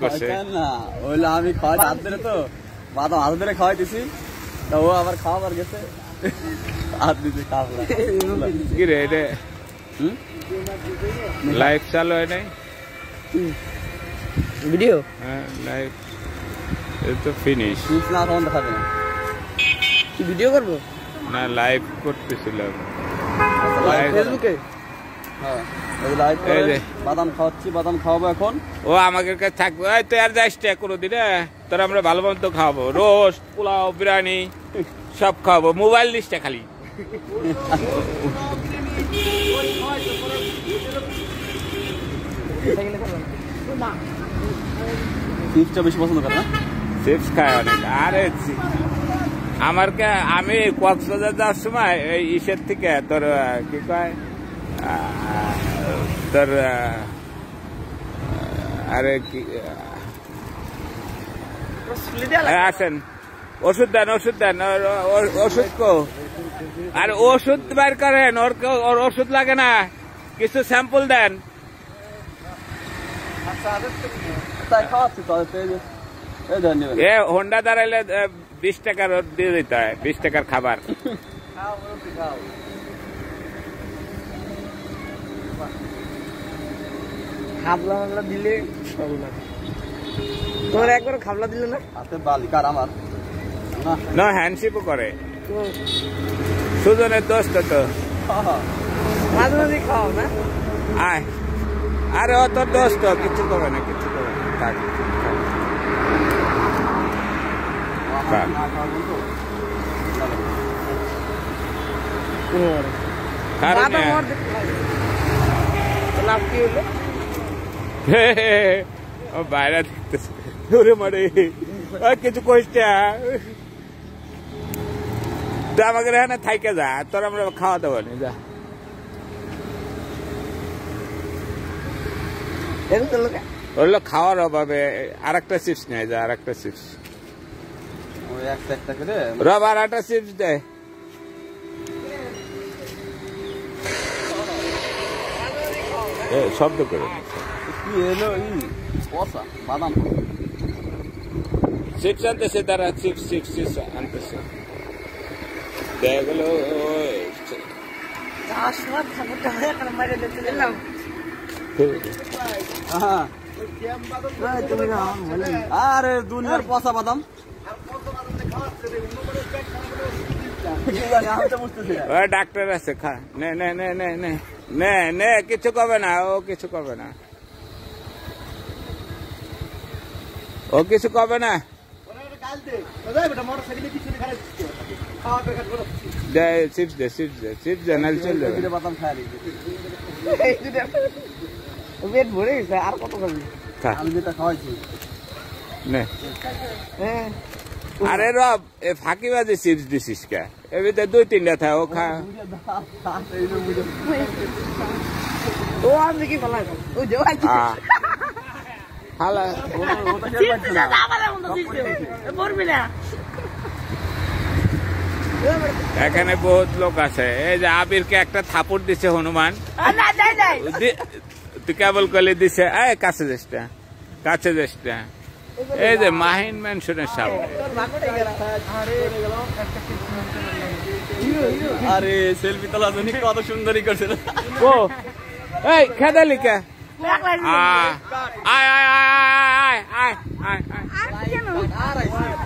করছে না ওইলে আমি খাওয়াই হাত ধরে তো বাদাম হাত ধরে খাওয়াইতেছি তা ও আবার খাওয়াবার গেছে হাত দিতে খাওয়া কি রে এটা লাইভ চালু হয় নাই ভিডিও হ্যাঁ লাইভ এটা তো ফিনিশ না তখন দেখাবে না কি ভিডিও করবো না লাইভ করতেছিলাম ফেসবুকে হ্যাঁ বাদাম খাওয়াচ্ছি বাদাম খাওয়াবো এখন ও আমাদের কাছে থাকবে তুই আর যাইস কোনোদিন তোর আমরা ভালো মন্দ খাওয়াবো রোস্ট পোলাও বিরিয়ানি সব খাওয়াবো মোবাইল লিস্টে খালি চিপসটা বেশি পছন্দ করে না চিপস খায় অনেক আরে আমার আমি কক্সবাজার যাওয়ার সময় এই ইসের থেকে তোর কি কয় তোর আরে কি আসেন ওষুধ দেন ওষুধ কো আর ওষুধ বের করেন ওর ওষুধ লাগে না কিছু স্যাম্পল দেন এ হোন্ডা দাঁড়াইলে 20 টাকার দিয়ে দিতে হয় 20 টাকার খাবার খাবলা মামলা দিলে তোমার একবার খাবলা দিলে না হাতে বালিকার আমার না হ্যান্ডশিপও করে সুজনের দোস্ত তো মাঝে মাঝে খাও না আয় আরে ও তোর দোস্ত কিছু করবে না থাক বাইরে দেখতেছে মারে কিছু কইছে আমাকে না থাইকে যা তোর আমরা খাওয়া দাওয়া নেই যা ওগুলো খাওয়ার অভাবে আর একটা চিপস নেই যা আর একটা চিপস রব আর একটা চিপস দেয় শব্দ করে বাদাম চিপস আনতেছে তারা চিপস আনতেছে এগুলো আরে দুনিয়ার পচা বাদাম ডাক্তার আছে খা নে কিছু করবে না ও কিছু করবে না চিপস দে নাল চল যাবে বাদাম খাই পেট ভরে গেছে আর কত খাবি আমি যেটা খাওয়াইছি নে আরে রব এ ফাঁকিবাজি চিপস দিছিস কে এবিতে 2-3টা থাকে ও খা ও আমি কি বলা ও জয় হালা এখানে বহুত লোক আছে এই যে আবিরকে একটা থাপড় দিছে হনুমান তুই কেবল কলে দিছে কাছে যাসটা এই যে মাহিন ম্যানশনের সামনে আরে সেলফি তোলা জন্য কত সুন্দরই করছে ও এই খেদালি কে আয়